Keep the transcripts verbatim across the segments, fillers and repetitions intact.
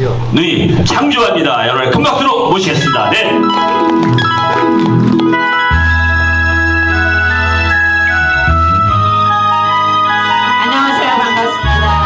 누이 창조합니다. 여러분의 큰 박수로 모시겠습니다. 네. 안녕하세요. 반갑습니다.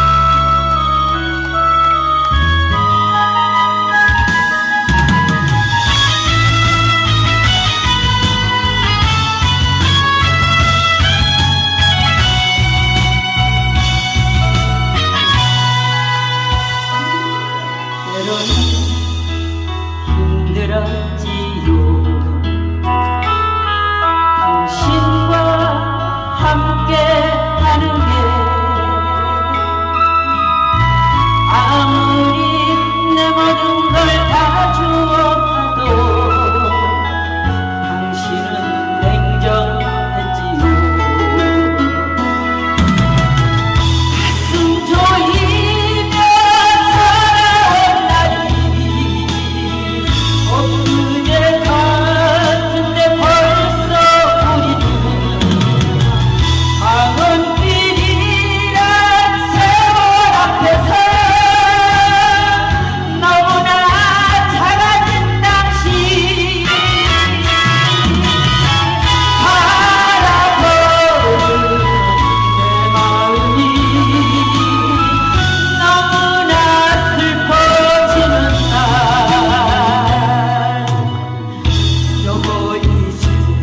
힘들었지요. 당신과 함께 하는 게 아무리 내 모든 걸 다 주어봐도 당신은 냉정했지요. 가슴 조이며 살아온 날이 엊그제 같은데 벌써 우리는 황혼길이란 세월 앞에서 너무나 작아진 당신 바라보는 내 마음이 너무나 슬퍼지는 날 여보 이제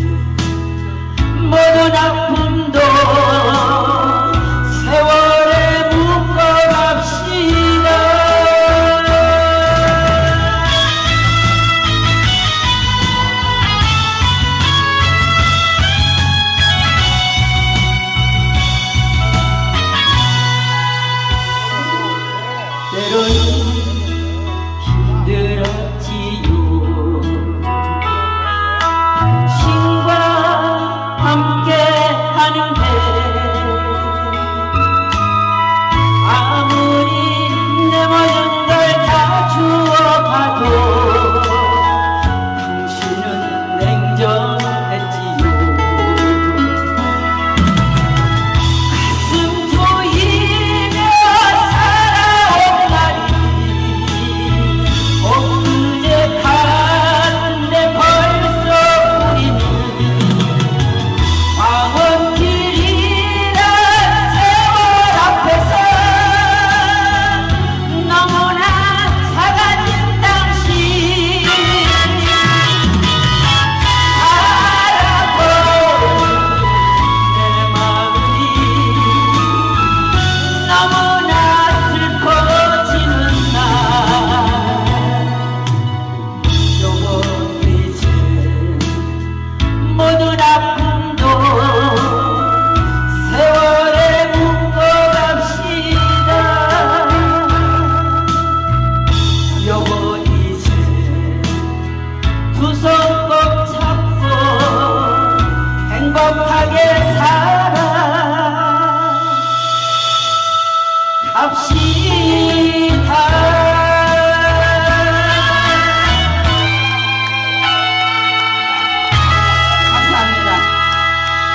모든 아픔도 세월에 묶어갑시다. 때로는 힘들었지요. 당신과 함께 하는 게 아무리 내 모든 걸 다 주어봐도 당신은 냉정했지요. 가슴 조이며 살아온 날이 엊그제 같은데 벌써 우리는 황혼길이란 세월 앞에서 너무나 작아진 당신 바라보는 내 마음이 너무나 슬퍼지는 날 여보 이제 모든 아픔도 세월에 묶어갑시다. 여보 이제 두 손 꼭 잡고 행복하게 살아 갑시다.